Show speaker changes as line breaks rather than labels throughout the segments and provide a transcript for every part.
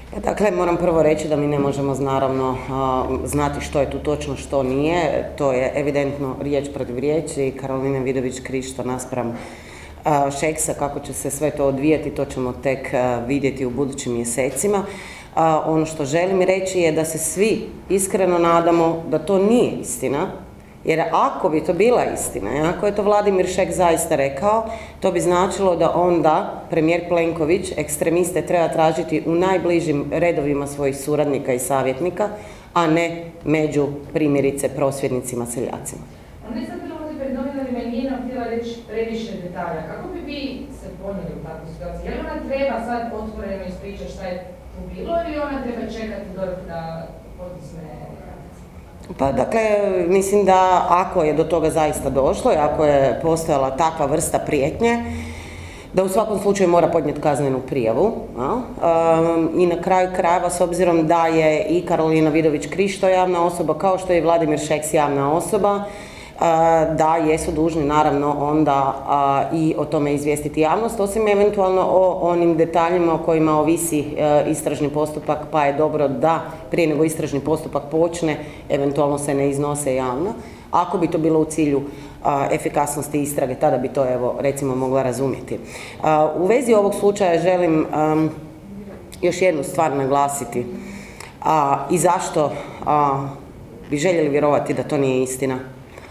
Dakle, moram prvo reći da mi ne možemo naravno znati što je tu točno, što nije. To je evidentno riječ protiv riječi. Karolina Vidović, Krišto naspram Šeksa, kako će se sve to odvijati, to ćemo tek vidjeti u budućim mjesecima. Ono što želim reći je da se svi iskreno nadamo da to nije istina, jer ako bi to bila istina, ako je to Vladimir Šeks zaista rekao, to bi značilo da onda premijer Plenković ekstremiste treba tražiti u najbližim redovima svojih suradnika i savjetnika, a ne među primjerice prosvjednicima, seljacima.
Ne sam bilo ovdje pred novinarima i nije nam htjela reći previše detalja. Kako bi vi se ponijeli u takvu situaciju? Je li ona treba sad otvoreno ispričati šta je tu bilo ili ona treba čekati dorh da poduzme?
Pa dakle, mislim da ako je do toga zaista došlo i ako je postojala takva vrsta prijetnje, da u svakom slučaju mora podnijeti kaznenu prijavu. I na kraju krajeva, s obzirom da je i Karolina Vidović Krišto javna osoba, kao što je i Vladimir Šeks javna osoba, da jesu dužni naravno onda i o tome izvijestiti javnost, osim eventualno o onim detaljima o kojima ovisi istražni postupak, pa je dobro da prije nego istražni postupak počne, eventualno se ne iznose javno. Ako bi to bilo u cilju efikasnosti istrage, tada bi to, evo, recimo mogla razumjeti. U vezi ovog slučaja želim još jednu stvar naglasiti i zašto bi željeli vjerovati da to nije istina.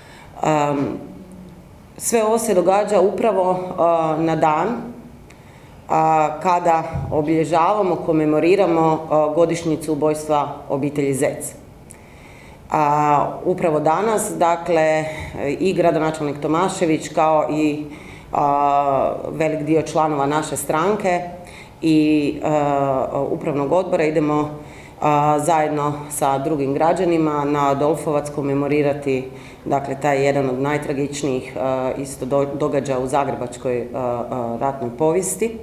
Sve ovo se događa upravo na dan kada obilježavamo, komemoriramo godišnjicu ubojstva obitelji Zec. Upravo danas, dakle, i gradonačelnik Tomašević kao i velik dio članova naše stranke i upravnog odbora idemo zajedno sa drugim građanima na Adolfovac komemorirati, dakle, taj jedan od najtragičnijih isto događaja u zagrebačkoj ratnoj povijesti.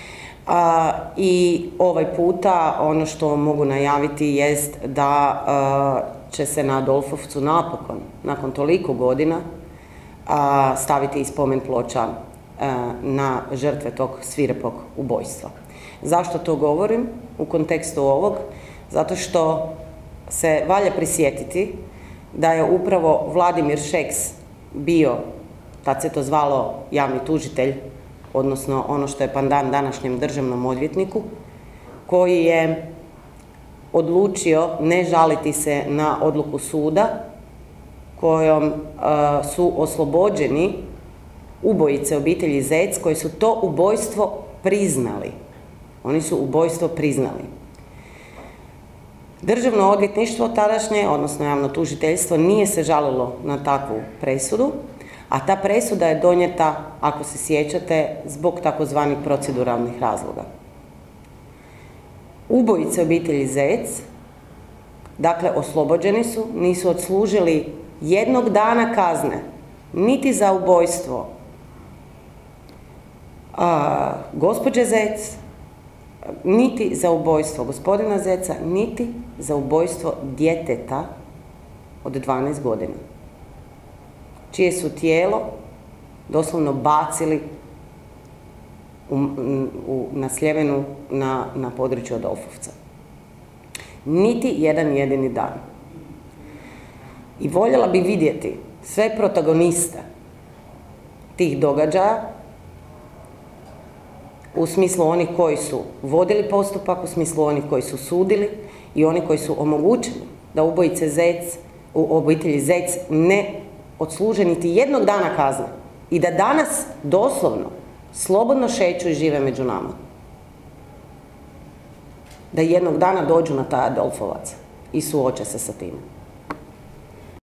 I ovaj puta ono što mogu najaviti jest da će se na Adolfovcu napokon, nakon toliko godina, staviti i spomen ploča na žrtve tog svirepog ubojstva. Zašto to govorim u kontekstu ovog? Zato što se valja prisjetiti da je upravo Vladimir Šeks bio, tad se to zvalo javni tužitelj, odnosno ono što je pandan današnjem državnom odvjetniku, koji je odlučio ne žaliti se na odluku suda kojom su oslobođeni ubojice obitelji Zec koji su to ubojstvo priznali. Oni su ubojstvo priznali. Državno odvjetništvo tadašnje, odnosno javno tužiteljstvo, nije se žalilo na takvu presudu, a ta presuda je donijeta, ako se sjećate, zbog takozvanih proceduralnih razloga. Ubojice obitelji Zec, dakle, oslobođeni su, nisu odslužili jednog dana kazne, niti za ubojstvo gospođe Zec, niti za ubojstvo gospodina Zeca, niti za ubojstvo djeteta od 12 godina, čije su tijelo doslovno bacili na Sljemenu na području Adolfovca. Niti jedan jedini dan. I voljela bi vidjeti sve protagoniste tih događaja, u smislu onih koji su vodili postupak, u smislu onih koji su sudili i oni koji su omogućili da ubojice Zec, u obitelji Zec ne odsluže niti jednog dana kazne i da danas doslovno slobodno šeću i žive među nama. Da jednog dana dođu na taj Adolfovac i suoče se sa tim.